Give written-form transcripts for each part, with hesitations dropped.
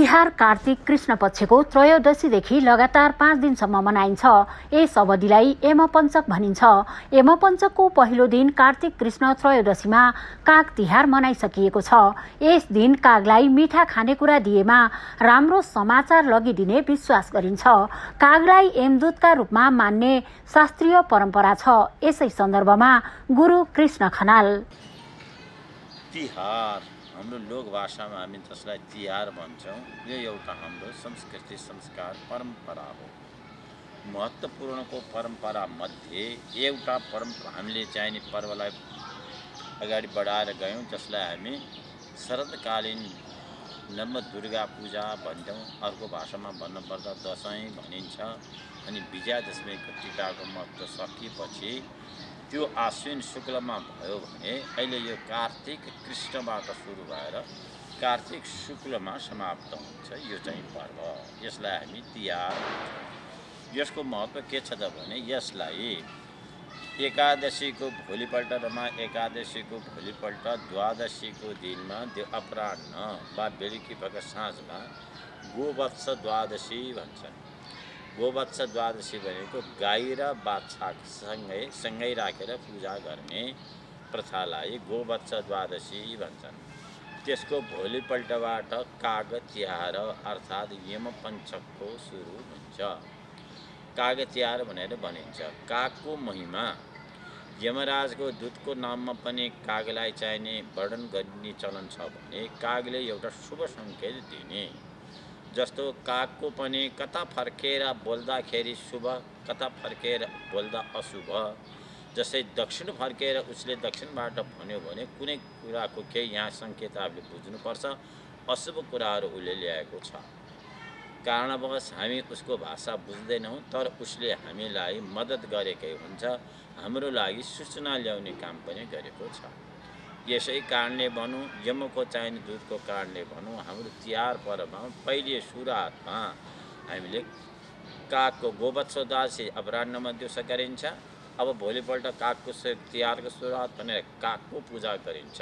तिहार कार्तिक कृष्ण पक्षको त्रयोदशीदेखि लगातार 5 दिनसम्म मनाइन्छ। यस अवधिलाई यमपञ्चक भनिन्छ। यमपञ्चकको पहिलो दिन कार्तिक कृष्ण त्रयोदशीमा काग तिहार मनाइसकिएको छ। यस दिन कागलाई मिठा खानेकुरा दिएमा राम्रो समाचार लगिदिने विश्वास गरिन्छ। कागलाई यमदूतका रूपमा मान्ने शास्त्रीय परम्परा छ। यसै सन्दर्भमा गुरु कृष्ण खनाल। तिहार हाम्रो लोक भाषामा हामी जसलाई तिहार भन्छौँ, यो एउटा हाम्रो संस्कृति संस्कार परम्परा हो। महत्त्वपूर्णको परम्परा मध्ये एउटा हामीले चाहिने पर्वलाई अगाडि बढाएर गयौँ, जसलाई हामी शरदकालीन नवदुर्गा पूजा भन्छौँ। अर्को भाषामा भन्नुपर्दा दसैँ भनिन्छ। अनि विजयादशमीको टिकाको महत्त्व सकिएपछि त्यो आश्विन शुक्लमा भयो भने अहिले यो कार्तिक कृष्णबाट सुरु भएर कार्तिक शुक्लमा समाप्त हुन्छ। यो चाहिँ पर्व, यसलाई हामी तिहार भन्छौँ। यसको महत्त्व के छ त भने यसलाई एकादशीको भोलिपल्टमा एकादशीको भोलिपल्ट द्वादशीको दिनमा अपराह्न वा बेलुकी भएको साँझमा गोवत्स द्वादशी भन्छन्। गोवत्स द्वादशी भनेको गाई र बाछा सँगै राखेर पूजा गर्ने प्रथालाई गोवत्स द्वादशी भन्छन्। त्यसको भोलिपल्टबाट काग तिहार अर्थात् यमपञ्चकको सुरु हुन्छ। काग तिहार भनेर भनिन्छ। कागको महिमा यमराजको दूतको नाममा पनि कागलाई चाहिने वर्णन गर्ने चलन छ भने कागले एउटा शुभ सङ्केत दिने। जस्तो कागको पनि कता फर्केर बोल्दाखेरि शुभ, कता फर्केर बोल्दा अशुभ। जस्तै दक्षिण फर्केर उसले दक्षिणबाट भन्यो भने कुनै कुराको केही यहाँ सङ्केत हामीले बुझ्नुपर्छ, अशुभ कुराहरू उसले ल्याएको छ। कारणवश हामी उसको भाषा बुझ्दैनौँ, तर उसले हामीलाई मद्दत गरेकै हुन्छ, हाम्रो लागि सूचना ल्याउने काम पनि गरेको छ। यसै कारणले भनौँ, यमको चाहिने दूतको कारणले भनौँ, हाम्रो तिहार पर्वमा पहिले सुरुवातमा हामीले कागको गोवत्स द्वादशी अपराह्नमा दिउँसो गरिन्छ। अब भोलिपल्ट कागको तिहारको सुरुवात भनेर कागको पूजा गरिन्छ।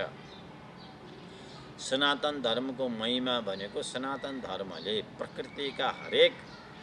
सनातन धर्मको महिमा भनेको सनातन धर्मले प्रकृतिका हरेक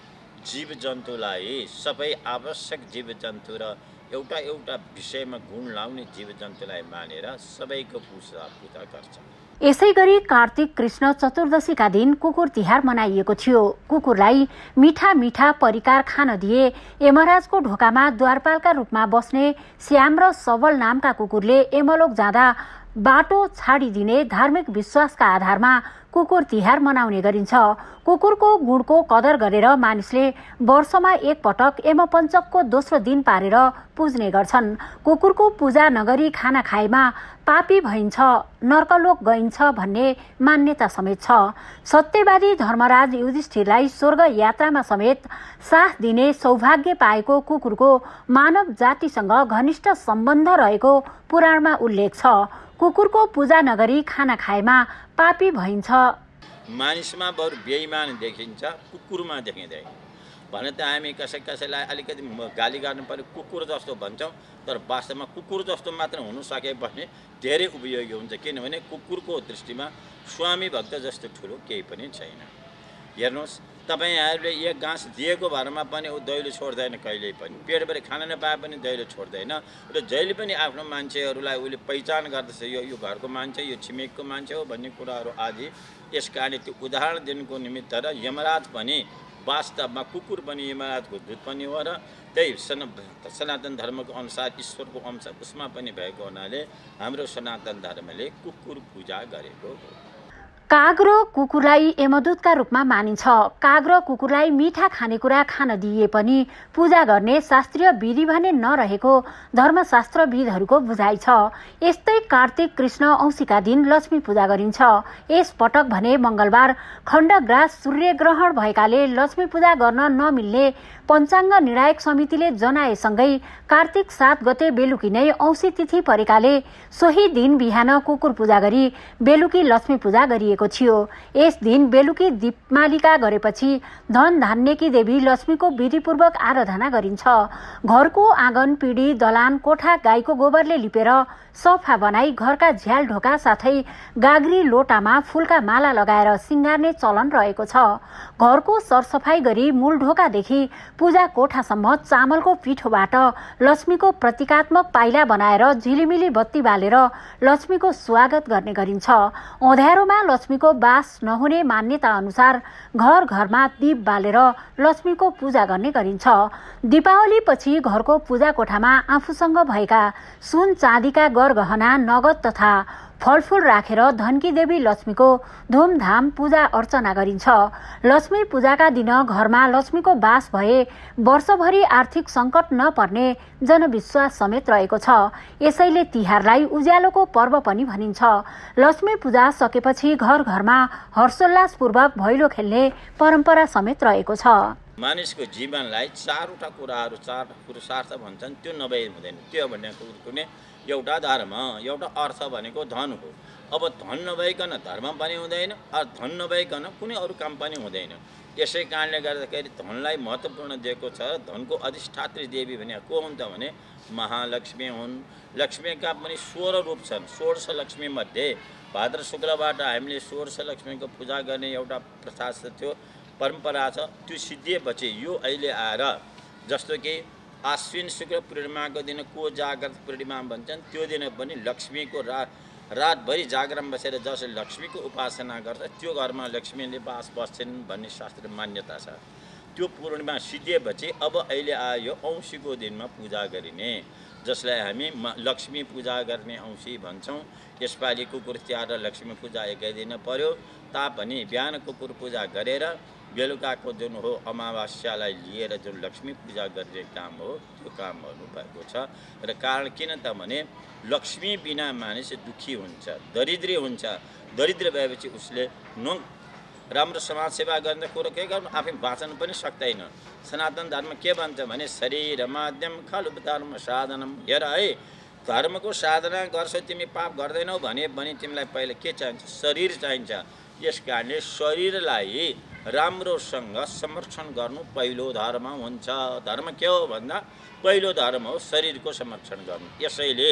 जीव जन्तुलाई, सबै आवश्यक जीव जन्तु र एउटा एउटा विषयमा गुण लाउने जीव जन्तुलाई मानेर सबैको पूजा गर्छ। यसैगरी कार्तिक कृष्ण चतुर्दशीका दिन कुकुर तिहार मनाइएको थियो। कुकुरलाई मिठा मिठा परिकार खान दिए। यमराजको ढोकामा द्वारपालका रूपमा बस्ने श्याम र सबल नामका कुकुरले यमलोक जाँदा बाटो छाडिदिने धार्मिक विश्वासका आधारमा कुकुर तिहार मनाउने गरिन्छ। कुकुरको गुणको कदर गरेर मानिसले वर्षमा एक पटक यमपञ्चकको दोस्रो दिन पारेर पुज्ने गर्छन्। कुकुरको पूजा नगरी खाना खाएमा पापी भइन्छ, नर्कलोक गइन्छ भन्ने मान्यता समेत छ। सत्यवादी धर्मराज युधिष्ठिरलाई स्वर्ग यात्रामा समेत साथ दिने सौभाग्य पाएको कुकुरको मानव जातिसँग घनिष्ठ सम्बन्ध रहेको पुराणमा उल्लेख छ। कुकुरको पूजा नगरी खाना खाएमा पापी भइन्छ। मानिसमा बरु बेइमान देखिन्छ, कुकुरमा देखिँदैन भने त हामी कसैलाई अलिकति गाली गर्नु पर्यो, कुकुर जस्तो भन्छौँ, तर वास्तवमा कुकुर जस्तो मात्र हुनु सके भने धेरै उपयोगी हुन्छ। किनभने कुकुरको दृष्टिमा स्वामी भक्त जस्तो ठुलो केही पनि छैन। हेर्नुहोस्, तपाईँहरूले एक घाँस दिएको भरमा पनि ऊ दैलो छोड्दैन, कहिल्यै पनि पेटभरि खाना नपाए पनि दैलो छोड्दैन। र जहिले पनि आफ्नो मान्छेहरूलाई उसले पहिचान गर्दछ, यो घरको मान्छे, यो छिमेकको मान्छे हो भन्ने कुराहरू आदि। यस कारण त्यो उदाहरण दिनुको निमित्त र यमराज पनि वास्तवमा कुकुर पनि यमराजको दूत पनि हो र त्यही सनातन धर्मको अनुसार ईश्वरको अंश उसमा पनि भएको हुनाले हाम्रो सनातन धर्मले कुकुर पूजा गरेको हो। काग र कुकुरलाई यमदूतका रूपमा मानिन्छ। काग र कुकुरलाई मिठा खानेकुरा खान दिए पनि पूजा गर्ने शास्त्रीय विधि भने नरहेको धर्मशास्त्रविदहरूको बुझाइ छ। यस्तै कार्तिक कृष्ण औँसीका दिन लक्ष्मी पूजा गरिन्छ। यस पटक भने मंगलबार खण्डग्रास सूर्यग्रहण भएकाले लक्ष्मी पूजा गर्न नमिल्ने पञ्चाङ्ग निर्णायक समितिले जनाएसँगै कार्तिक 7 गते बेलुकी नै औँसी तिथि परेकाले सोही दिन बिहान कुकुर पूजा गरी बेलुकी लक्ष्मी पूजा गरिएको रहेको थियो। यस दिन बेलुकी दीपमालिका गरेपछि धन धान्यकी देवी लक्ष्मीको विधिपूर्वक आराधना गरिन्छ। घरको आँगन, पिँढी, दलान, कोठा गाईको गोबरले लिपेर सफा बनाई घरका झ्याल ढोका साथै गाग्री लोटामा फूलका माला लगाएर सिंगार्ने चलन रहेको छ। घरको सरसफाई गरी मूल ढोकादेखि पूजा कोठासम्म चामलको पिठोबाट लक्ष्मीको प्रतीकात्मक पाइला बनाएर झिलिमिली बत्ती बालेर लक्ष्मीको स्वागत गर्ने गरिन्छ। अँध्यारोमा लक्ष्मीको बास नहुने मान्यता अनुसार घर घरमा दीप बालेर लक्ष्मीको पूजा गर्ने गरिन्छ। दीपावलीपछि घरको पूजा कोठामा आफूसँग भएका सुन चाँदीका गहना, नगद तथा फलफूल राखेर धनकी देवी लक्ष्मीको धुमधाम पूजा अर्चना गरिन्छ। लक्ष्मी पूजाका दिन घरमा लक्ष्मीको बास भए वर्षभरि आर्थिक सङ्कट नपर्ने जनविश्वास समेत रहेको छ। यसैले तिहारलाई उज्यालोको पर्व पनि भनिन्छ। लक्ष्मी पूजा सकेपछि घर घरमा हर्षोल्लासपूर्वक भैलो खेल्ने परम्परा समेत रहेको छ। मानिसको जीवनलाई चारवटा कुराहरू, चार पुरुषार्थ भन्छन्, त्यो नभए हुँदैन। त्यो भनेको कुनै एउटा धर्म, एउटा अर्थ भनेको धन हो। अब धन नभइकन धर्म पनि हुँदैन, धन नभइकन कुनै अरू काम पनि हुँदैन। यसै कारणले गर्दाखेरि धनलाई महत्त्वपूर्ण दिएको छ। धनको अधिष्ठात्री देवी भने को हुन् त भने महालक्ष्मी हुन्। लक्ष्मीका पनि 16 रूप छन्। 16 लक्ष्मीमध्ये भाद्र शुक्लबाट हामीले 16 लक्ष्मीको पूजा गर्ने एउटा प्रथा थियो, परम्परा छ। त्यो सिद्धिएपछि यो अहिले आएर जस्तो कि आश्विन शुक्ल पूर्णिमाको दिन को जागृत पूर्णिमा भन्छन्, त्यो दिन पनि लक्ष्मीको रातभरि जागरण बसेर जसले लक्ष्मीको उपासना गर्छ त्यो घरमा लक्ष्मीले बास बस्छन् भन्ने शास्त्र मान्यता छ। त्यो पूर्णिमा सिद्धिएपछि अब अहिले आयो औँसीको दिनमा पूजा गरिने, जसलाई हामी लक्ष्मी पूजा गर्ने औँसी भन्छौँ। यसपालि कुकुर तिहार र लक्ष्मी पूजा एकै दिन पर्यो तापनि बिहान कुकुर पूजा गरेर बेलुकाको जुन हो अमावास्यालाई लिएर जुन लक्ष्मी पूजा गर्ने काम हो त्यो काम गर्नुभएको छ। र कारण किन त भने लक्ष्मी बिना मानिस दुखी हुन्छ, दरिद्री हुन्छ। दरिद्र भएपछि उसले राम्रो समाजसेवा गर्ने कुरो के गर्नु, आफै बाँच्न पनि सक्दैन। सनातन धर्म के भन्छ भने शरीर माध्यम खलु धर्म साधनम। हेर है, धर्मको साधना गर्छौ तिमी पाप गर्दैनौ भने तिमीलाई पहिला के चाहिन्छ? शरीर चाहिन्छ। यस कारणले शरीरलाई राम्रोसँग संरक्षण गर्नु पहिलो धर्म हुन्छ। धर्म के हो भन्दा पहिलो धर्म हो शरीरको संरक्षण गर्नु। यसैले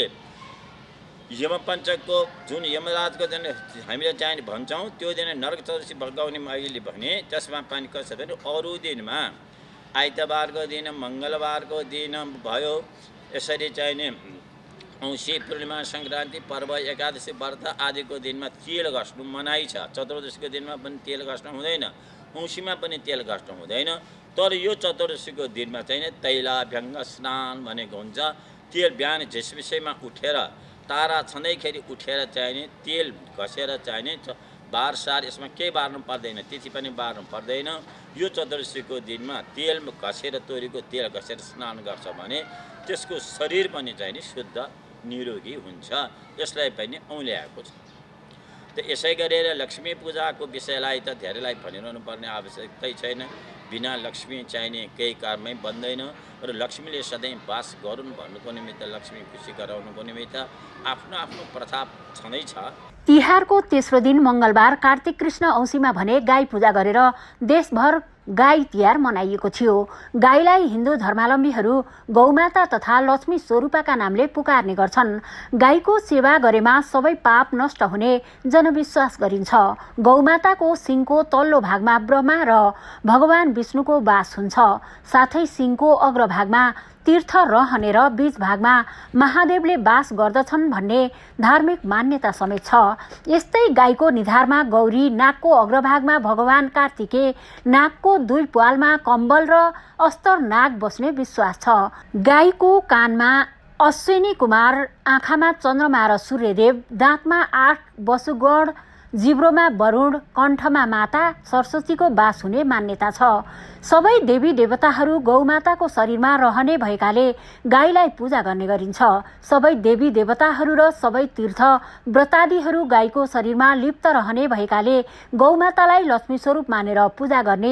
यमपञ्चकको जुन यमराजको दिन हामीले चाहिने भन्छौँ त्यो दिन नरक चतुर्दशी भगाउने अहिले भने त्यसमा पनि कसो भने अरू दिनमा आइतबारको दिन, मङ्गलबारको दिन भयो, यसरी चाहिने औँसी, पूर्णिमा, सङ्क्रान्ति, पर्व, एकादशी, व्रत आदिको दिनमा तेल घस्नु मनाइ छ। चतुर्दशीको दिनमा पनि तेल घस्नु हुँदैन, औँसीमा पनि तेल घस्नु हुँदैन। तर यो चतुर्दशीको दिनमा चाहिँ तैलाभ्यङ्ग स्नान भनेको हुन्छ। तेल बिहान झिसमिसैमा उठेर तारा छँदैखेरि उठेर चाहिने तेल घसेर चाहिने बारसार, यसमा केही बार्नु पर्दैन, तिथि पनि बार्नु पर्दैन। यो चतुर्दशीको दिनमा तेल घसेर, तोरीको तेल घसेर स्नान गर्छ भने त्यसको शरीर पनि चाहिने शुद्ध निरोगी हुन्छ। यसलाई पनि औँल्याएको छ। त यसै गरेर लक्ष्मी पूजाको विषयलाई त धेरैलाई भनिरहनु पर्ने आवश्यकतै छैन। बिना लक्ष्मी चाहिने केही काममै बन्दैन। र लक्ष्मीले सधैँ वास गरून् भन्नुको निमित्त, लक्ष्मी खुसी गराउनुको निमित्त आफ्नो आफ्नो प्रथा छँदैछ। तिहारको तेस्रो दिन मङ्गलबार कार्तिक कृष्ण औँसीमा भने गाई पूजा गरेर देशभर गाई तिहार मनाइएको थियो। गाईलाई हिन्दू धर्मावलम्बीहरू गौमाता तथा लक्ष्मी स्वरूपका नामले पुकार्ने गर्छन्। गाईको सेवा गरेमा सबै पाप नष्ट हुने जनविश्वास गरिन्छ। गौमाताको सिङको तल्लो भागमा ब्रह्मा र भगवान विष्णुको वास हुन्छ। साथै सिङको अग्रभागमा तीर्थ रहने र बीच भागमा महादेवले वास गर्दछन् भन्ने धार्मिक मान्यता समेत छ। यस्तै गाईको निधारमा गौरी, नाकको अग्रभागमा भगवान कार्तिके, नाकको दुई प्वालमा कम्बल र अस्तर नाग बस्ने विश्वास छ। गाईको कानमा अश्विनी कुमार, आँखामा चन्द्रमा र सूर्यदेव, दाँतमा 8 वसुगण, जिब्रोमा वरुण, कण्ठमा माता सरस्वतीको वास हुने मान्यता छ। सबै देवी देवताहरू गौमाताको शरीरमा रहने भएकाले गाईलाई पूजा गर्ने गरिन्छ। सबै देवी देवताहरू र सबै तीर्थ व्रतादिहरू गाईको शरीरमा लिप्त रहने भएकाले गौमातालाई लक्ष्मी स्वरूप मानेर पूजा गर्ने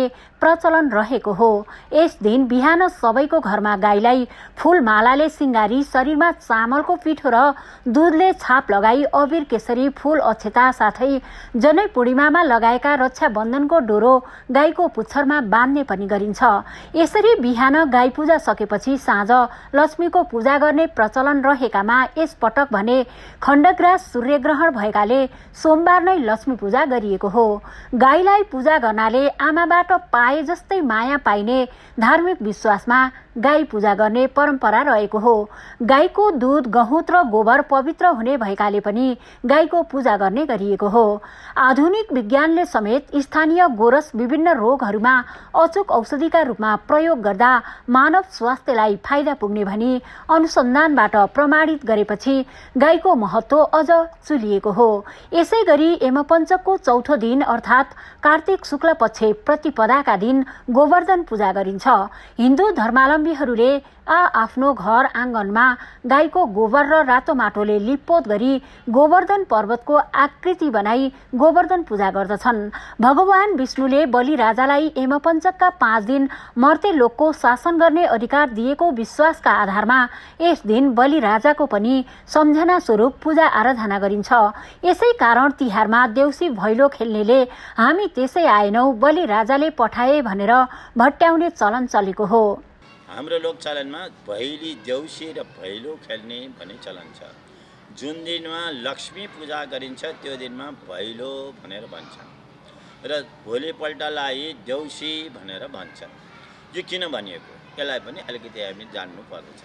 प्रचलन रहेको हो। यस दिन बिहान सबैको घरमा गाईलाई फूलमालाले सिंगारी शरीरमा चामलको पिठो र दूधले छाप लगाई अबिर केसरी फूल अक्षता साथै जनै पूर्णिमामा लगाएका रक्षाबन्धनको डोरो गाईको पुच्छरमा बाँध्ने पनि गरिन्छ। यसरी बिहान गाई पूजा सकेपछि साँझ लक्ष्मीको पूजा गर्ने प्रचलन रहेकामा यस पटक भने खण्डग्रास सूर्यग्रहण भएकाले सोमबार नै लक्ष्मी पूजा गरिएको हो। गाईलाई पूजा गर्नाले आमाबाट पाए जस्तै माया पाइने धार्मिक विश्वासमा गाई पूजा गर्ने परम्परा रहेको हो। गाईको दूध गहुँत र गोबर पवित्र हुने भएकाले पनि गाईको पूजा गर्ने गरिएको हो। आधुनिक विज्ञानले समेत स्थानीय गोरस विभिन्न रोगहरूमा अचूक औषधिका रूपमा प्रयोग गर्दा मानव स्वास्थ्यलाई फाइदा पुग्ने भनी अनुसन्धानबाट प्रमाणित गरेपछि गाईको महत्व अझ चुलिएको हो। यसै गरी यमपञ्चकको चौथो दिन अर्थात् कार्तिक शुक्ल पक्ष प्रतिपदाका दिन गोवर्धन पूजा गरिन्छ। हिन्दू धर्मावलम्बीहरूले आफ्नो घर आँगनमा गाईको गोबर र रातो माटोले लिपपोत गरी गोवर्धन पर्वतको आकृति बनाई गोवर्धन पूजा गर्दछन्। भगवान विष्णुले बलि राजालाई यमपञ्चकका 5 दिन मर्ते लोकको शासन गर्ने अधिकार दिएको विश्वासका आधारमा यस दिन बलि राजाको पनि सम्झना स्वरूप पूजा आराधना गरिन्छ। यसै कारण तिहारमा देउसी भैलो खेल्नेले हामी त्यसै आएनौ बलि राजाले पठाए भनेर भट्याउने चलन चलेको हो। हाम्रो लोकचलनमा भैली देउसी र भैलो खेल्ने भन्ने चलन छ। जुन दिनमा लक्ष्मी पूजा गरिन्छ त्यो दिनमा भैलो भनेर भन्छन् र भोलिपल्टलाई देउसी भनेर भन्छन्। यो किन भनिएको यसलाई पनि अलिकति हामी जान्नु पर्दछ।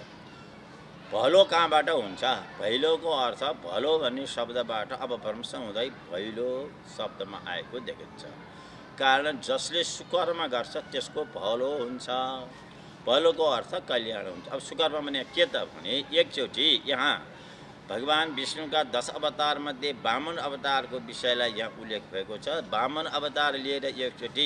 भलो कहाँबाट हुन्छ? भैलोको अर्थ भलो भन्ने शब्दबाट अपभ्रंश हुँदै भैलो शब्दमा आएको देखिन्छ। कारण जसले सुकर्म गर्छ त्यसको भलो हुन्छ। भलोको अर्थ कल्याण हुन्छ। अब सुकर्म भने के त भने एकचोटि यहाँ भगवान विष्णुका 10 अवतार मध्ये वामन अवतारको विषयलाई यहाँ उल्लेख भएको छ। वामन अवतार लिएर एकचोटि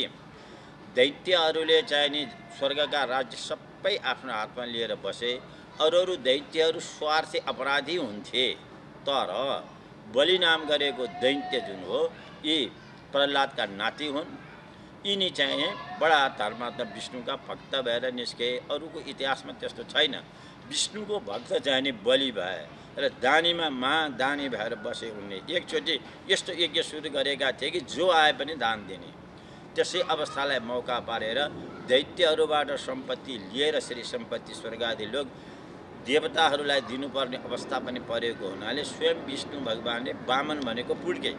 दैत्यहरूले चाहिने स्वर्गका राज्य सबै आफ्नो हातमा लिएर बसे। अरू दैत्यहरू स्वार्थी अपराधी हुन्थे। तर बलि नाम गरेको दैत्य जुन हो यी प्रहलादका नाति हुन्। यिनी चाहिँ बडा धर्मात्मा विष्णुका भक्त भएर निस्के। अरूको इतिहासमा त्यस्तो छैन। विष्णुको भक्त चाहिने बलि भए र दानीमा दानी भएर बसे उनले एकचोटि यस्तो यज्ञ सुरु गरेका थिए कि जो आए पनि दान दिने। त्यसै अवस्थालाई मौका पारेर दैत्यहरूबाट सम्पत्ति लिएर श्री सम्पत्ति स्वर्गादि लोक देवताहरूलाई दिनुपर्ने अवस्था पनि परेको हुनाले स्वयं विष्णु भगवानले वामन भनेको पुड्के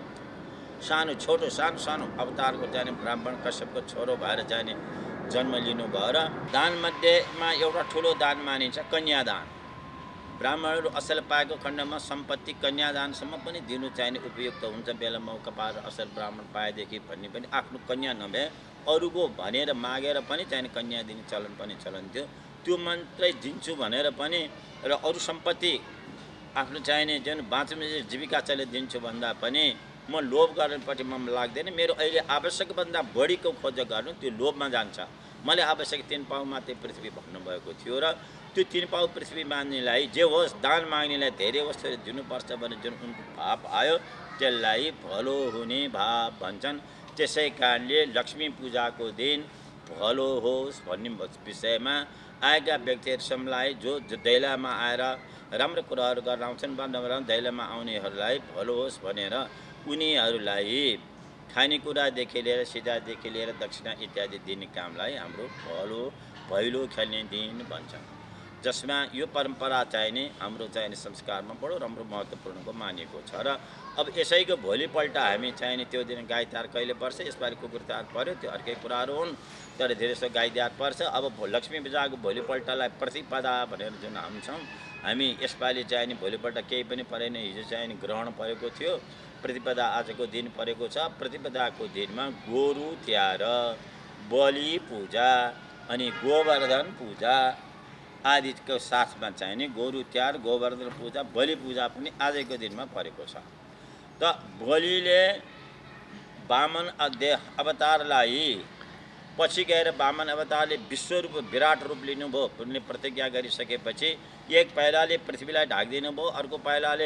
सानो अवतारको चाहिने ब्राह्मण कश्यपको छोरो भएर चाहिने जन्म लिनु भयो र दान मध्येमा एउटा ठुलो दान मानिन्छ कन्यादान। ब्राह्मणहरू असल पाएको खण्डमा सम्पत्ति कन्यादानसम्म पनि दिनु चाहिने उपयुक्त हुन्छ। बेला मौका पाएर असल ब्राह्मण पाएदेखि भन्ने पनि आफ्नो कन्या नभए अरूको भनेर मागेर पनि चाहिने कन्या दिने चलन पनि चलन्थ्यो। त्यो मन्त्रै दिन्छु भनेर पनि र अरू सम्पत्ति आफ्नो चाहिने जुन बाँच्ने जीविका चले दिन्छु भन्दा पनि म लोभ गर्नेपट्टि म लाग्दैन। मेरो अहिले आवश्यकभन्दा बढीको खोज गर्नु त्यो लोभमा जान्छ। मैले आवश्यक 3 पाउ मात्रै पृथ्वी भन्नुभएको थियो र त्यो 3 पाउ पृथ्वी माग्नेलाई जे होस् दान माग्नेलाई धेरै वस्तु दिनुपर्छ भने जुन उनको भाव आयो त्यसलाई भलो हुने भाव भन्छन्। त्यसै कारणले लक्ष्मी पूजाको दिन भलो होस् भन्ने विषयमा आएका व्यक्तिहरूसम्मलाई जो दैलामा आएर राम्रो कुराहरू गर्न आउँछन् वा दैलामा आउनेहरूलाई भलो होस् भनेर उनीहरूलाई खानेकुरादेखि लिएर सिधादेखि लिएर दक्षिणा इत्यादि दिने कामलाई हाम्रो भैलो खेल्ने दिन भन्छन्। जसमा यो परम्परा चाहिने हाम्रो चाहिने संस्कारमा बडो राम्रो महत्त्वपूर्णको मानिएको छ। र अब यसैको भोलिपल्ट हामी चाहिने त्यो दिन गाई तिहार कहिले पर्छ? यसपालि कुकुर तिहार पर्यो, त्यो अर्कै कुराहरू हुन्। तर धेरै जसो गाई तिहार पर्छ। अब लक्ष्मी पूजाको भोलिपल्टलाई प्रतिपदा भनेर जुन हान्छौँ हामी यसपालि चाहिने भोलिपल्ट केही पनि परेन। हिजो चाहिने ग्रहण परेको थियो, प्रतिपदा आजको दिन परेको छ। प्रतिपदाको दिनमा गोरु तिहार, बलि पूजा अनि गोवर्धन पूजा आदिको साथमा चाहिने गोरु तिहार, गोवर्धन पूजा, बलि पूजा पनि आजको दिनमा परेको छ। त बलिले वामन अवतारलाई पछि गएर वामन अवतारले विश्वरूप विराट रूप लिनुभयो। उनले प्रतिज्ञा गरिसकेपछि एक पाइलाले पृथ्वीलाई ढाकिदिनु भयो, अर्को पाइलाले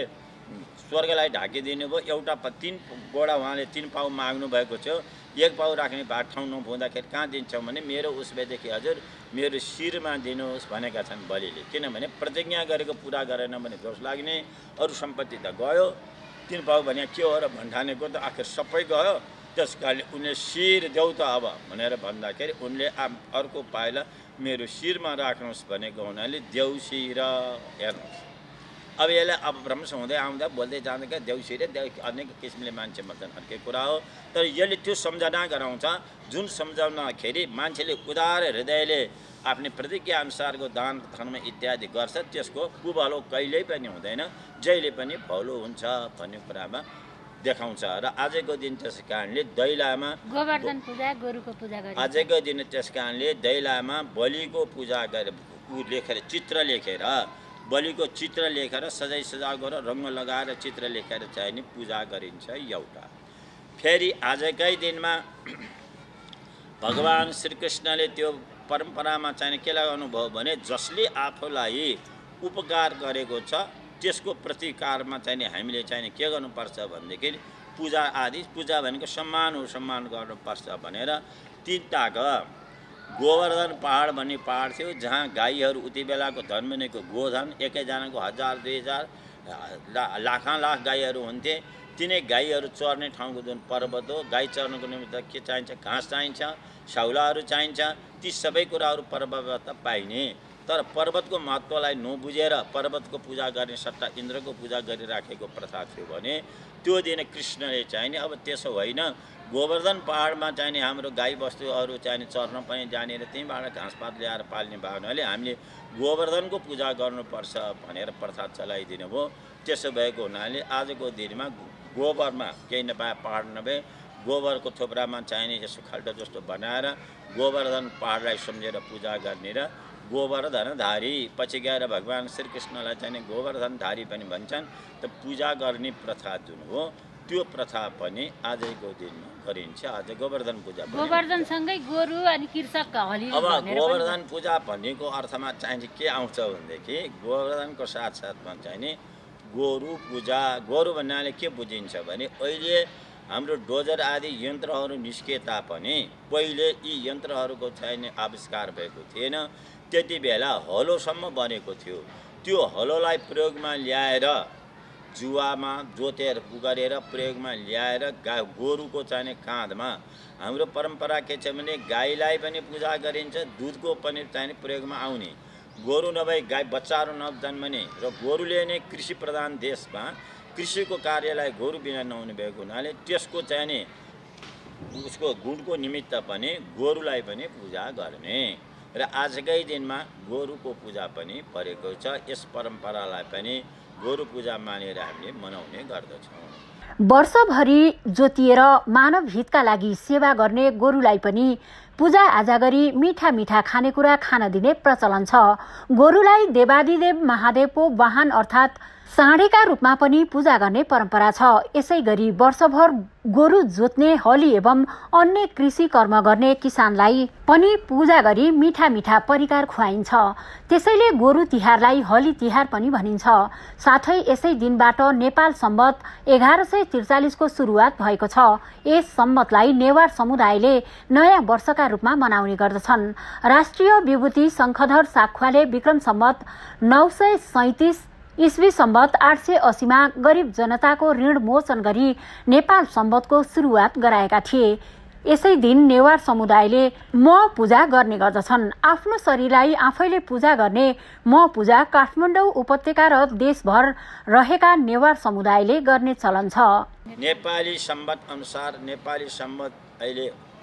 स्वर्गलाई ढाकिदिनु भयो। एउटा 3 गोडा उहाँले 3 पाउ माग्नु भएको थियो, 1 पाउ राख्ने भाग ठाउँ नहुँदाखेरि कहाँ दिन्छौँ भने मेरो उसबेदेखि हजुर मेरो शिरमा दिनुहोस् भनेका छन् बलिले। किनभने प्रतिज्ञा गरेको पुरा गरेन भने दोष लाग्ने, अरू सम्पत्ति त गयो, 3 पाउ भने के हो र भन्ठानेको त आखिर सबै गयो। त्यस कारणले उनले शिर देऊ त अब भनेर भन्दाखेरि उनले अर्को पाइला मेरो शिरमा राख्नुहोस् भनेको हुनाले देउसी र हेर्नुहोस्। अब यसलाई अब भ्रमश हुँदै आउँदा बोल्दै जाँदा देउसी र अनेक किसिमले मान्छे मर्छन्, अर्कै कुरा हो। तर यसले त्यो सम्झना गराउँछ जुन सम्झाउनखेरि मान्छेले उदार हृदयले आफ्नै प्रतिज्ञा अनुसारको दान धर्म इत्यादि गर्छ, त्यसको कुभलो कहिल्यै पनि हुँदैन, जहिले पनि भलो हुन्छ भन्ने कुरामा देखाउँछ। र आजको दिन त्यस कारणले दैलामा गोवर्धन पूजा गोरुको पूजा गरिन्छ। आजको दिन त्यस कारणले दैलामा बलिको पूजा लेखेर चित्र लेखेर बलिको चित्र लेखेर सजाइ सजाएको र रङ लगाएर चित्र लेखेर चाहिँ नि पूजा गरिन्छ एउटा। फेरि आजकै दिनमा भगवान श्रीकृष्णले त्यो परम्परामा चाहिँ के लगाउनुभयो भने जसले आफूलाई उपकार गरेको छ त्यसको प्रतिकारमा चाहिँ हामीले चाहिँ के गर्नुपर्छ भनेदेखि पूजा आदि, पूजा भनेको सम्मान हो, सम्मान गर्नुपर्छ भनेर 3 टाका गोवर्धन पहाड भन्ने पहाड थियो जहाँ गाईहरू उति बेलाको धनमुनिको गोधन एकैजनाको 1000 2000 लाख गाईहरू हुन्थे। तिनै गाईहरू चर्ने ठाउँको जुन पर्वत हो, गाई चर्नको निमित्त के चाहिन्छ, घाँस चाहिन्छ, साउलाहरू चाहिन्छ, ती सबै कुराहरू पर्वतबाट पाइने। तर पर्वतको महत्त्वलाई नबुझेर पर्वतको पूजा गर्ने सट्टा इन्द्रको पूजा गरिराखेको प्रथा थियो भने त्यो दिन कृष्णले चाहिँ नि अब त्यसो होइन, गोवर्धन पहाडमा चाहिँ नि हाम्रो गाई बस्तुहरू चाहिँ चर्न पनि जाने र त्यहीँबाट घाँसपात ल्याएर पाल्ने भावनाले हामीले गोवर्धनको पूजा गर्नुपर्छ भनेर प्रथा चलाइदिनु भयो। त्यसो भएको हुनाले आजको दिनमा गोबरमा केही नपाए पहाड नभए गोबरको थोप्रामा चाहिने यसो खाल्टो जस्तो बनाएर गोवर्धन पहाडलाई सम्झेर पूजा गर्ने र गोवर्धनधारी पछि गएर भगवान श्रीकृष्णलाई चाहिँ गोवर्धनधारी पनि भन्छन्। त पूजा गर्ने प्रथा जुन हो त्यो प्रथा पनि आजको दिनमा गरिन्छ। आज गोवर्धन पूजा गोवर्धनसँगै गोरु अनि कृषक हली। अब गोवर्धन पूजा भन्नेको अर्थमा चाहिँ के आउँछ भनेदेखि गोवर्धनको साथसाथमा चाहिँ गोरु पूजा, गोरु भन्नाले के बुझिन्छ भने अहिले हाम्रो डोजर आदि यन्त्रहरू निस्के तापनि पहिले यी यन्त्रहरूको चाहिँ आविष्कार भएको थिएन। त्यति बेला हलोसम्म बनेको थियो। त्यो हलोलाई प्रयोगमा ल्याएर जुवामा जोतेर गरेर प्रयोगमा ल्याएर गोरुको चाहिँ काँधमा हाम्रो परम्परा के छ भने गाईलाई पनि पूजा गरिन्छ, दुधको पनि चाहिँ प्रयोगमा आउने, गोरु नभई गाई बच्चाहरू नजन्मने र गोरुले नै कृषि प्रधान देशमा कृषिको कार्यलाई गोरु बिना नहुने भएको हुनाले त्यसको चाहिँ उसको गुणको निमित्त पनि गोरुलाई पनि पूजा गर्ने र आजकै दिनमा गोरुको पूजा पनि परेको छ। यस परम्परालाई पनि गोरु पूजा मानेर हामीले मनाउने गर्दछौँ। वर्षभरि जोतिएर मानव हितका लागि सेवा गर्ने गोरुलाई पनि पूजा आजा गरी मिठा मिठा खानेकुरा खान दिने प्रचलन छ। गोरुलाई देवादिदेव महादेवको वाहन अर्थात् साँढेका रूपमा पनि पूजा गर्ने परम्परा छ। यसै गरी वर्षभर गोरु जोत्ने, हली एवं अन्य कृषि कर्म गर्ने किसानलाई पनि पूजा गरी मिठा मिठा परिकार खुवाइन्छ। त्यसैले गोरु तिहारलाई हली तिहार पनि भनिन्छ। साथै यसै दिनबाट नेपाल सम्वत 1143 को सुरुवात भएको छ। यस सम्वतलाई नेवार समुदायले नयाँ वर्षका रूपमा मनाउने गर्दछन्। राष्ट्रिय विभूति शंखधर साख्वाले विक्रम सम्वत 937 ईस्वी सम्वत 880 मा गरिब जनताको ऋण मोचन गरी नेपाल सम्वतको सुरुवात गराएका थिए। यसै दिन नेवार समुदायले म पूजा गर्ने गर्दछन्। आफ्नो शरीरलाई आफैले पूजा गर्ने म पूजा काठमाडौँ उपत्यका र देशभर रहेका नेवार समुदायले गर्ने चलन छ। नेपाली सम्वत अनुसार नेपाली सम्वत अहिले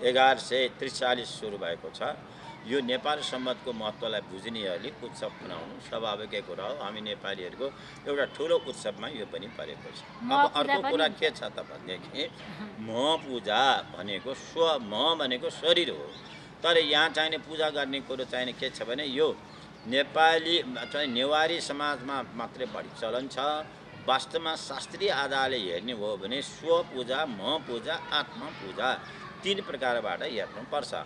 1143 सुरु भएको छ। यो नेपाली सम्वतको महत्त्वलाई बुझ्नेहरूले उत्सव मनाउनु स्वाभाविकै कुरा हो। हामी नेपालीहरूको एउटा ठुलो उत्सवमा यो पनि परेको छ। अब अर्को कुरा के छ त भनेदेखि म पूजा भनेको भनेको शरीर हो। तर यहाँ चाहिने पूजा गर्ने कुरो चाहिने के छ भने यो नेपाली चाहिँ नेवारी समाजमा मात्रै बढी चलन छ। वास्तवमा शास्त्रीय आधारले हेर्ने हो भने स्व पूजा, म पूजा, आत्मा पूजा 3 प्रकारबाट हेर्नुपर्छ।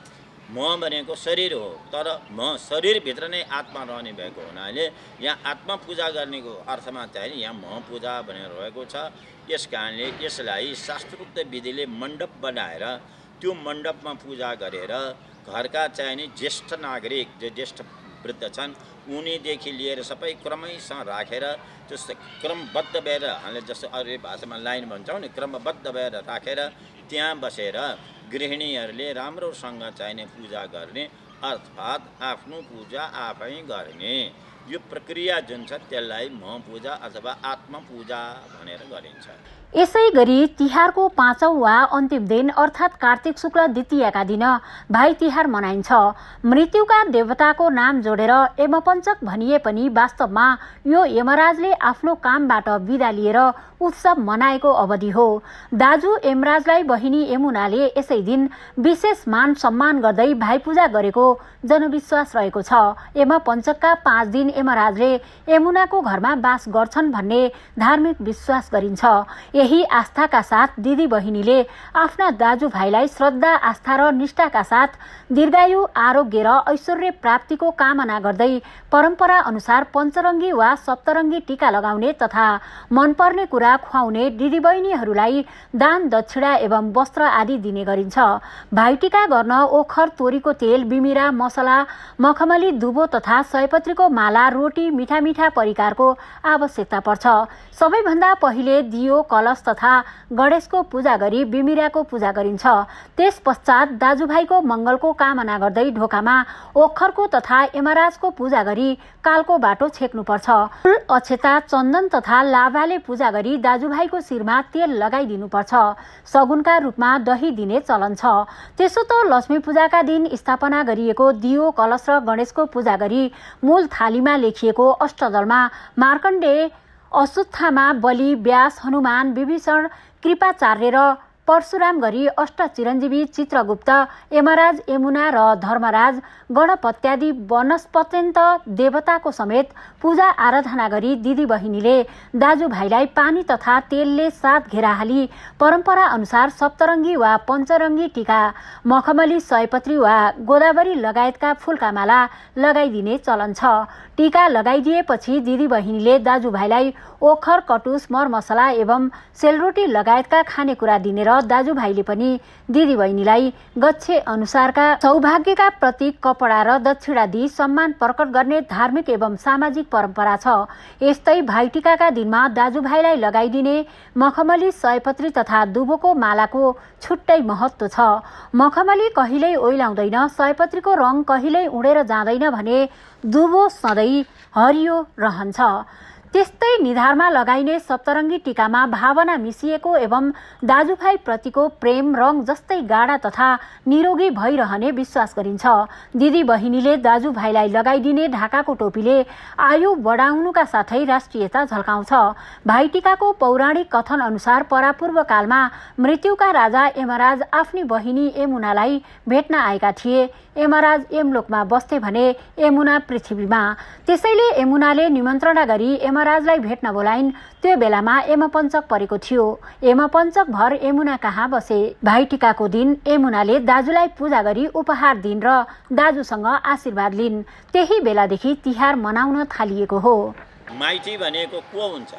म भनेको शरीर हो, तर म शरीरभित्र नै आत्मा रहने भएको हुनाले यहाँ आत्मा पूजा गर्नेको अर्थमा चाहिँ यहाँ म पूजा भनेर रहेको छ। यस कारणले यसलाई शास्त्रोक्त विधिले मण्डप बनाएर त्यो मण्डपमा पूजा गरेर घरका चाहिने ज्येष्ठ नागरिक जो ज्येष्ठ वृद्ध छन् उनीदेखि लिएर सबै क्रमैसँग राखेर जस्तो क्रमबद्ध भएर हामीले जस्तो अरू भाषामा लाइन भन्छौँ नि, क्रमबद्ध भएर राखेर त्यहाँ बसेर गृहिणीहरूले राम्रोसँग चाहिने पूजा गर्ने अर्थात् आफ्नो पूजा आफै गर्ने यो प्रक्रिया जुन छ त्यसलाई म पूजा अथवा आत्मा पूजा भनेर गरिन्छ। यसै गरी तिहारको 5औं वा अन्तिम दिन अर्थात् कार्तिक शुक्ल द्वितीयका दिन भाइ तिहार मनाइन्छ। मृत्युका देवताको नाम जोडेर यमपञ्चक भनिए पनि वास्तवमा यो यमराजले आफ्नो कामबाट बिदा लिएर उत्सव मनाएको अवधि हो। दाजु यमराजलाई बहिनी यमुनाले यसै दिन विशेष मान सम्मान गर्दै भाइ पूजा गरेको जनविश्वास रहेको छ। यमपञ्चकका 5 दिन यमराजले यमुनाको घरमा वास गर्छन् भन्ने धार्मिक विश्वास गरिन्छ। यही आस्थाका साथ दिदी बहिनीले आफ्ना दाजुभाइलाई श्रद्धा, आस्था र निष्ठाका साथ दीर्घायु, आरोग्य र ऐश्वर्य प्राप्तिको कामना गर्दै परम्परा अनुसार पञ्चरङ्गी वा सप्तरङ्गी टीका लगाउने तथा मनपर्ने कुरा खुवाउने दिदीबहिनीहरूलाई दान दक्षिणा एवं वस्त्र आदि दिने गरिन्छ। भाइटीका गर्न ओखर, तोरीको तेल, बिमिरा, मसला, मखमली, दुबो तथा सयपत्रीको माला, रोटी, मिठा मिठा परिकारको आवश्यकता पर्छ। सबैभन्दा पहिले दियो, कलश तथा गणेशको पूजा गरी बिमिराको पूजा गरिन्छ। त्यस पश्चात दाजुभाइको मंगलको कामना गर्दै ढोकामा ओखरको तथा यमराजको पूजा गरी कालको बाटो छेक्नुपर्छ। फूल, अक्षता, चन्दन तथा लाभाले पूजा गरी दाजुभाइको शिरमा तेल लगाइदिनुपर्छ। सगुनका रूपमा दही दिने चलन छ। त्यसो त लक्ष्मी पूजाका दिन स्थापना गरिएको दियो, कलश र गणेशको पूजा गरी मूल थालीमा लेखिएको अष्टदलमा मार्कण्डेय, अश्वत्थामा, बलि, व्यास, हनुमान, विभीषण, कृपाचार्य र परशुराम गरी अष्ट चिरञ्जीवी चित्रगुप्त, यमराज, यमुना र धर्मराज, गणपत्यादि वनस्पत्यन्त देवताको समेत पूजा आराधना गरी दिदी बहिनीले दाजुभाइलाई पानी तथा तेलले 7 घेरा हाली परम्परा अनुसार सप्तरङ्गी वा पञ्चरङ्गी टीका, मखमली, सयपत्री वा गोदावरी लगायतका फूलका माला लगाइदिने चलन छ। टीका लगाइदिएपछि दिदी बहिनीले दाजुभाइलाई ओखर, कटुस, मरमसला एवं सेलरोटी लगायतका खानेकुरा दिने र दाजुभाइले पनि दिदी बहिनीलाई गच्छे अनुसारका सौभाग्यका प्रतीक कपडा र दक्षिणा दिई सम्मान प्रकट गर्ने धार्मिक एवं सामाजिक परम्परा छ। यस्तै भाइटिकाका दिनमा दाजुभाइलाई लगाइदिने मखमली, सयपत्री तथा दुबोको मालाको छुट्टै महत्व छ। मखमली कहिल्यै ओइलाउँदैन, सयपत्रीको रङ कहिल्यै उडेर जाँदैन भने दुबो सधैँ हरियो रहन्छ। त्यस्तै निधारमा लगाइने सप्तरङ्गी टीकामा भावना मिसिएको एवं दाजुभाइ प्रतिको प्रेम रङ जस्तै गाढा तथा निरोगी भइरहने विश्वास गरिन्छ। दिदी बहिनीले दाजुभाइलाई लगाइदिने ढाकाको टोपीले आयु बढाउनुका साथै राष्ट्रियता झल्काउँछ। भाइटिकाको पौराणिक कथन अनुसार परापूर्व कालमा मृत्युका राजा यमराज आफ्नी बहिनी यमुनालाई भेट्न आएका थिए। यमराज यमलोकमा बस्थे भने यमुना पृथ्वीमा। त्यसैले यमुनाले निमन्त्रणा गरी यमराजलाई भेट्न बोलाइन्। त्यो बेलामा यमपञ्चक परेको थियो। यमपञ्चक भर यमुना कहाँ बसे। भाइटिकाको दिन यमुनाले दाजुलाई पूजा गरी उपहार दिन र दाजुसँग आशीर्वाद लिन्। त्यही बेलादेखि तिहार मनाउन थालिएको हो। माइती भनेको को हुन्छ?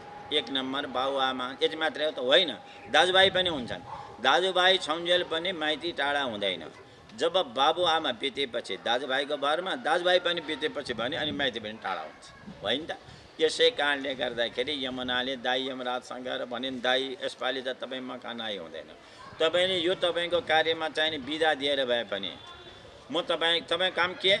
1 नम्बर बाबुआमा यति मात्रै हो त होइन, दाजुभाइ पनि हुन्छन्। दाजुभाइ छौन्जेल पनि माइती टाढा हुँदैन। जब बाबुआमा बितेपछि दाजुभाइको भरमा, दाजुभाइ पनि बितेपछि भने अनि माइती पनि टाढा हुन्छ, होइन त? यसै कारणले गर्दाखेरि यमुनाले दाइ यमराजसँग भनिन्, दाइ यसपालि त तपाईँ मकान आइ हुँदैन। तपाईँले यो तपाईँको कार्यमा चाहिने बिदा दिएर भए पनि म तपाईँ काम के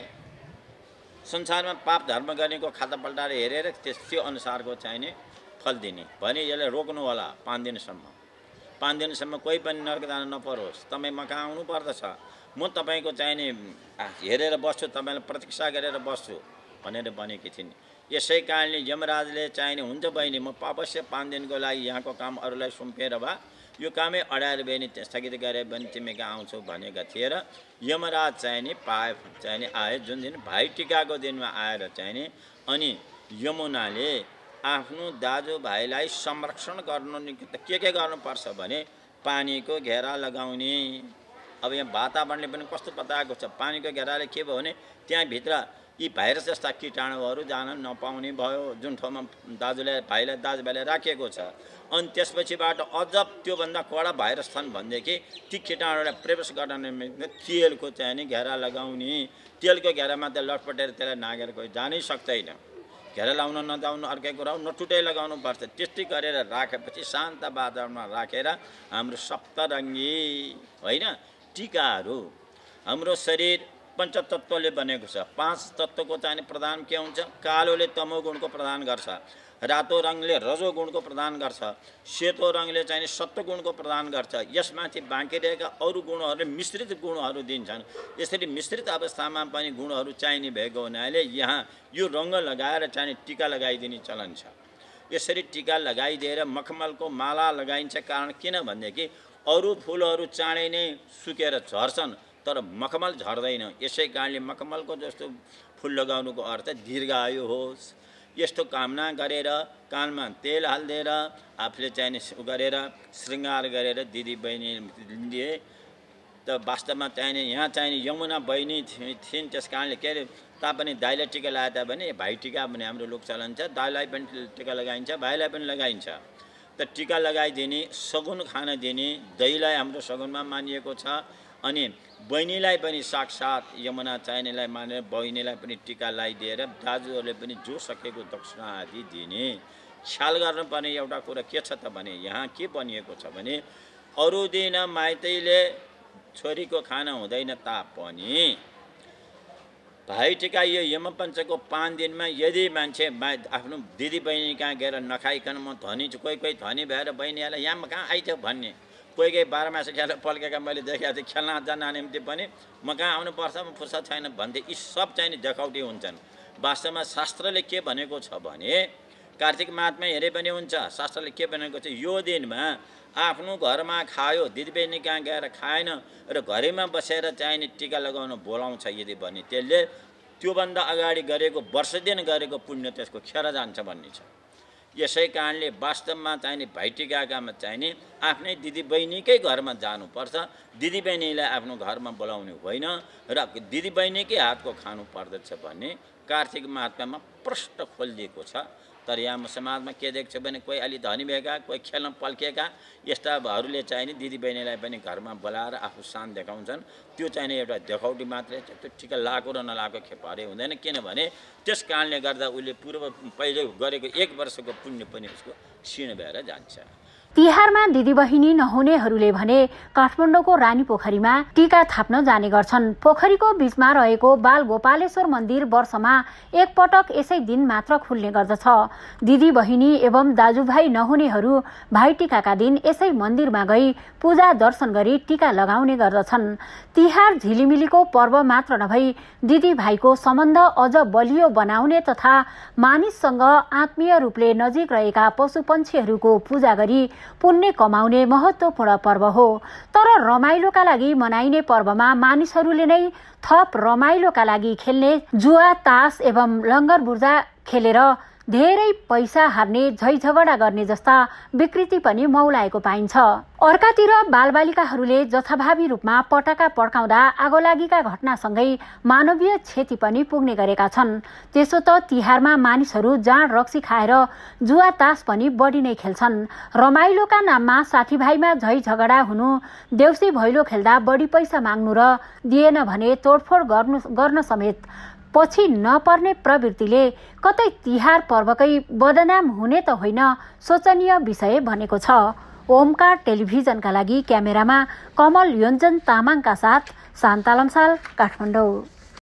संसारमा पाप धर्म गर्नेको खाता पल्टाएर हेरेर त्यो अनुसारको चाहिने फल दिने भने यसलाई रोक्नु होला 5 दिनसम्म। 5 दिनसम्म कोही पनि नरक जान नपरोस्, तपाईँ मका आउनु पर्दछ। म तपाईँको चाहिने हेरेर बस्छु, तपाईँलाई प्रतीक्षा गरेर बस्छु भनेर भनेकी थिइन्। यसै कारणले यमराजले चाहिने हुन्छ बहिनी म अवश्य 5 दिनको लागि यहाँको काम अरूलाई सुम्पेर भए यो कामै अडाएर बहिनी स्थगित गरे भने तिमी कहाँ आउँछौ भनेका थिए र यमराज चाहिने आए जुन दिन भाइटिकाको दिनमा आएर चाहिने। अनि यमुनाले आफ्नो दाजुभाइलाई संरक्षण गर्नु के गर्नुपर्छ भने पानीको घेरा लगाउने, अब यहाँ वातावरणले पनि कस्तो बताएको छ, पानीको घेराले के भयो भने त्यहाँभित्र यी भाइरस जस्ता कीटाणुहरू जान नपाउने भयो, जुन ठाउँमा दाजुभाइले राखिएको छ। अनि त्यसपछिबाट अझ त्योभन्दा कडा भाइरस छन् भनेदेखि ती कीटाणुलाई प्रवेश गर्न निम्ति तेलको चाहिँ नि घेरा लगाउने, तेलको घेरामा त लटपटेर त्यसलाई नागेर कोही जानै सक्दैन। घेरा लाउन नजाउनु अर्कै कुरा हो, नटुटै लगाउनु पर्छ। त्यस्तै गरेर राखेपछि शान्त वातावरणमा राखेर हाम्रो सप्तरङ्गी होइन टीकाहरू, हाम्रो शरीर पञ्चतत्त्वले बनेको छ। 5 तत्त्वको चाहिँ प्रदान के हुन्छ? कालोले तमोगुणको प्रदान गर्छ, रातो रङले रजोगुणको प्रदान गर्छ, सेतो रङले चाहिँ सत्वगुणको प्रदान गर्छ। यसमाथि बाँकी रहेका अरू गुणहरूले मिश्रित गुणहरू दिन्छन्। यसरी मिश्रित अवस्थामा पनि गुणहरू चाहिने भएको हुनाले यहाँ यो रङ लगाएर चाहिँ टीका लगाइदिने चलन छ। यसरी टीका लगाइदिएर मखमलको माला लगाइन्छ। कारण किन भनेदेखि अरू फुलहरू चाँडै नै सुकेर झर्छन् तर मखमल झर्दैन। यसै कारणले मखमलको जस्तो फुल लगाउनुको अर्थ दीर्घायु होस्। यस्तो कामना गरेर कानमा तेल हालिदिएर आफूले चाहिने गरेर श्रृङ्गार गरेर दिदी बहिनी दिए त वास्तवमा चाहिने यहाँ चाहिने यमुना बहिनी थिइन्। त्यस कारणले के अरे तापनि दाइलाई टिका लगाए भने भाइ टिका भन्ने हाम्रो लोकचलन छ। दाइलाई पनि टिका लगाइन्छ, भाइलाई पनि लगाइन्छ। त टिका लगाइदिने, सगुन खान दिने, दहीलाई हाम्रो सगुनमा मानिएको छ। अनि बहिनीलाई पनि साक्षात यमुना चाहिनेलाई मानेर बहिनीलाई पनि टिका लगाइदिएर दाजुहरूले पनि जो सकेको दक्षिणा आदि दिने। ख्याल गर्नुपर्ने एउटा कुरा के छ त भने यहाँ के बनिएको छ भने अरू दिन माइतैले छोरीको खाना हुँदैन तापनि भाइटिका यो यमपञ्चको 5 दिनमा यदि मान्छे आफ्नो दिदी बहिनी कहाँ गएर नखाइकन म धनी छु, कोही धनी भएर बहिनीहरूलाई यहाँ कहाँ आइथ्यो भन्ने, कोही 12 मास खेलेर पल्केका मैले देखेको थिएँ। खेल्न जान निम्ति पनि म कहाँ आउनुपर्छ, म फुर्सद छैन भन्थे। यी सब चाहिँ देखाउटी हुन्छन्। वास्तवमा शास्त्रले के भनेको छ भने कार्तिक मासमा हेरे पनि हुन्छ। शास्त्रले के भनेको छ, यो दिनमा आफ्नो घरमा खायो, दिदीबहिनी कहाँ गएर खाएन र घरैमा बसेर चाहिने टिका लगाउन बोलाउँछ यदि भने त्यसले त्योभन्दा अगाडि गरेको वर्ष दिन गरेको पुण्य त्यसको खेर जान्छ भन्ने छ। यसै कारणले वास्तवमा चाहिने भाइटिकामा चाहिने आफ्नै दिदीबहिनीकै घरमा जानुपर्छ। दिदीबहिनीलाई आफ्नो घरमा बोलाउने होइन र दिदीबहिनीकै हातको खानु पर्दछ भन्ने कार्तिक मासमा प्रष्ट खोलिदिएको छ। तर यहाँ समाजमा के देख्छ भने कोही अलि धनी भएका, कोही खेल्न पल्किएका यस्ताहरूले चाहिने दिदीबहिनीलाई पनि घरमा बोलाएर आफू शान देखाउँछन्। त्यो चाहिने एउटा देखाउटी मात्रै छ। त्यो टिका लगाएको र नलाएको खेपारे हुँदैन। किनभने त्यस कारणले गर्दा उसले पहिले गरेको 1 वर्षको पुण्य पनि उसको क्षीण भएर जान्छ। तिहारमा दिदीबहिनी नहुनेहरूले भने काठमाडौँको रानी पोखरीमा टीका थाप्न जाने गर्छन्। पोखरीको बीचमा रहेको बाल गोपालेश्वर मन्दिर वर्षमा एक पटक यसै दिन मात्र खुल्ने गर्दछ। दिदीबहिनी एवं दाजुभाइ नहुनेहरू भाइटिकाका दिन यसै मन्दिरमा गई पूजा दर्शन गरी टीका लगाउने गर्दछन्। तिहार झिलिमिलीको पर्व मात्र नभई दिदीभाइको सम्बन्ध अझ बलियो बनाउने तथा मानिससँग आत्मीय रूपले नजिक रहेका पशुपन्छीहरूको पूजा गरी पुण्य कमाउने महत्त्वपूर्ण पर्व हो। तर रमाइलोका लागि मनाइने पर्वमा मानिसहरूले नै थप रमाइलोका लागि खेल्ने जुवा, तास एवं लङ्गर बुर्जा खेलेर धेरै पैसा हार्ने, झैझगडा गर्ने जस्ता विकृति पनि मौलाएको पाइन्छ। अर्कातिर बालबालिकाहरूले जथाभावी रूपमा पटाका पड्काउँदा आगोलागीका घटनासँगै मानवीय क्षति पनि पुग्ने गरेका छन्। त्यसो त तिहारमा मानिसहरू जाँड रक्सी खाएर जुवा तास पनि बढी नै खेल्छन्। रमाइलोका नाममा साथीभाइमा झैझगडा हुनु, देउसी भैलो खेल्दा बढी पैसा माग्नु र दिएन भने तोडफोड गर्न समेत पछि नपर्ने प्रवृत्तिले कतै तिहार पर्वकै बदनाम हुने त होइन, सोचनीय विषय बनेको छ। ओमकार टेलिभिजनका लागि क्यामेरामा कमल योन्जन तामाङका साथ शान्ता लम्साल, काठमाडौँ।